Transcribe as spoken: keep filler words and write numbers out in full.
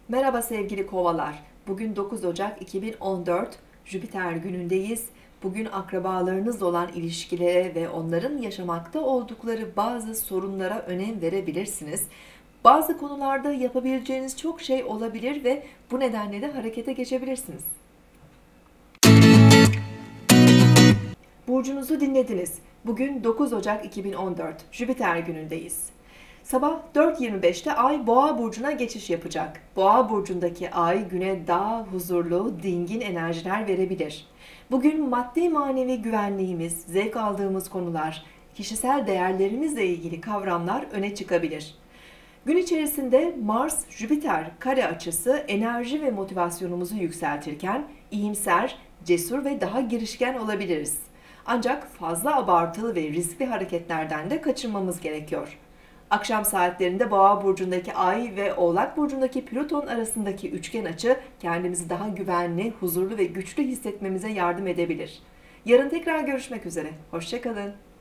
Merhaba sevgili kovalar. Bugün dokuz Ocak iki bin on dört Jüpiter günündeyiz. Bugün akrabalarınızla olan ilişkilere ve onların yaşamakta oldukları bazı sorunlara önem verebilirsiniz. Bazı konularda yapabileceğiniz çok şey olabilir ve bu nedenle de harekete geçebilirsiniz. Burcunuzu dinlediniz. Bugün dokuz Ocak iki bin on dört Jüpiter günündeyiz. Sabah dört yirmi beşte Ay Boğa burcuna geçiş yapacak. Boğa burcundaki Ay güne daha huzurlu, dingin enerjiler verebilir. Bugün maddi manevi güvenliğimiz, zevk aldığımız konular, kişisel değerlerimizle ilgili kavramlar öne çıkabilir. Gün içerisinde Mars-Jüpiter kare açısı enerji ve motivasyonumuzu yükseltirken iyimser, cesur ve daha girişken olabiliriz. Ancak fazla abartılı ve riskli hareketlerden de kaçınmamız gerekiyor. Akşam saatlerinde Boğa burcundaki Ay ve Oğlak burcundaki Plüton arasındaki üçgen açı kendimizi daha güvenli, huzurlu ve güçlü hissetmemize yardım edebilir. Yarın tekrar görüşmek üzere. Hoşça kalın.